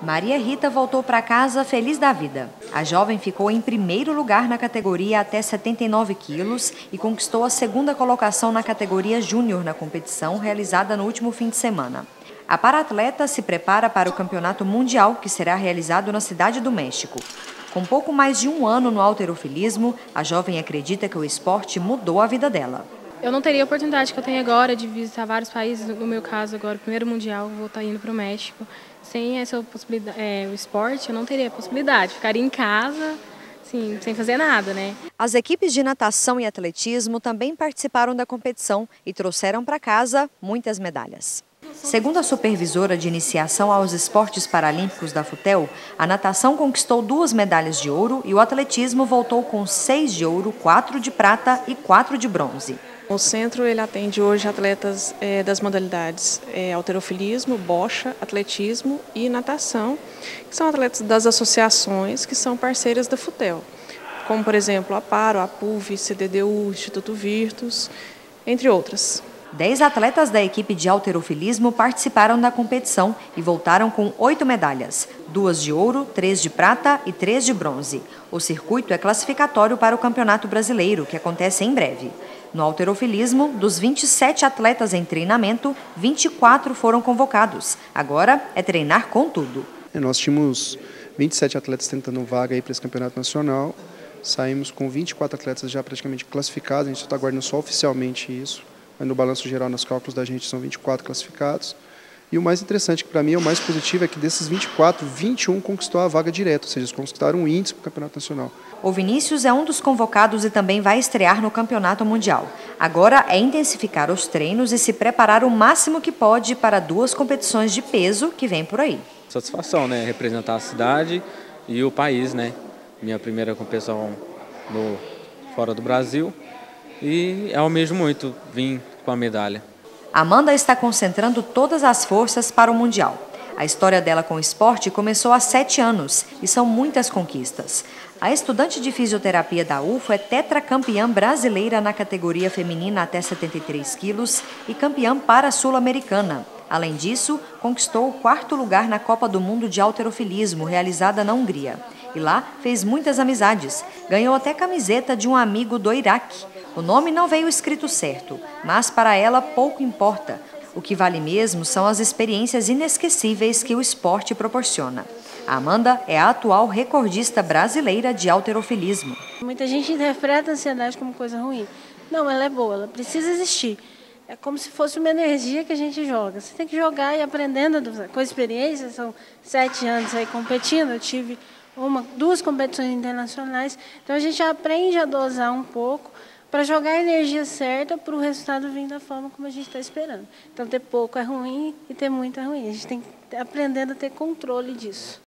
Maria Rita voltou para casa feliz da vida. A jovem ficou em primeiro lugar na categoria até 79 quilos e conquistou a segunda colocação na categoria júnior na competição realizada no último fim de semana. A paratleta se prepara para o Campeonato Mundial, que será realizado na Cidade do México. Com pouco mais de um ano no halterofilismo, a jovem acredita que o esporte mudou a vida dela. Eu não teria a oportunidade que eu tenho agora de visitar vários países, no meu caso agora, o primeiro mundial, vou estar indo para o México. Sem essa possibilidade, o esporte, eu não teria a possibilidade, ficaria em casa, assim, sem fazer nada, né? As equipes de natação e atletismo também participaram da competição e trouxeram para casa muitas medalhas. Segundo a supervisora de iniciação aos esportes paralímpicos da FUTEL, a natação conquistou 2 medalhas de ouro e o atletismo voltou com 6 de ouro, 4 de prata e 4 de bronze. O centro ele atende hoje atletas das modalidades halterofilismo, bocha, atletismo e natação, que são atletas das associações que são parceiras da FUTEL, como por exemplo a Paro, a PUV, CDDU, Instituto Virtus, entre outras. 10 atletas da equipe de halterofilismo participaram da competição e voltaram com 8 medalhas, 2 de ouro, 3 de prata e 3 de bronze. O circuito é classificatório para o Campeonato Brasileiro, que acontece em breve. No halterofilismo, dos 27 atletas em treinamento, 24 foram convocados. Agora é treinar com tudo. Nós tínhamos 27 atletas tentando vaga para esse campeonato nacional. Saímos com 24 atletas já praticamente classificados, a gente está aguardando só oficialmente isso. Mas no balanço geral, nos cálculos da gente, são 24 classificados. E o mais interessante, que para mim é o mais positivo, é que desses 24, 21 conquistou a vaga direta, ou seja, eles conquistaram um índice para o Campeonato Nacional. O Vinícius é um dos convocados e também vai estrear no Campeonato Mundial. Agora é intensificar os treinos e se preparar o máximo que pode para 2 competições de peso que vem por aí. Satisfação, né? Representar a cidade e o país, né? Minha primeira competição fora do Brasil e eu almejo muito vir com a medalha. Amanda está concentrando todas as forças para o Mundial. A história dela com o esporte começou há 7 anos e são muitas conquistas. A estudante de fisioterapia da UFO é tetracampeã brasileira na categoria feminina até 73 quilos e campeã para-sul-americana. Além disso, conquistou o 4º lugar na Copa do Mundo de halterofilismo, realizada na Hungria. E lá fez muitas amizades. Ganhou até camiseta de um amigo do Iraque. O nome não veio escrito certo, mas para ela pouco importa. O que vale mesmo são as experiências inesquecíveis que o esporte proporciona. A Amanda é a atual recordista brasileira de halterofilismo. Muita gente interpreta a ansiedade como coisa ruim. Não, ela é boa, ela precisa existir. É como se fosse uma energia que a gente joga. Você tem que jogar e ir aprendendo com a experiência. São 7 anos aí competindo, eu tive 2 competições internacionais. Então a gente aprende a dosar um pouco para jogar a energia certa para o resultado vir da forma como a gente está esperando. Então ter pouco é ruim e ter muito é ruim. A gente tem que aprender a ter controle disso.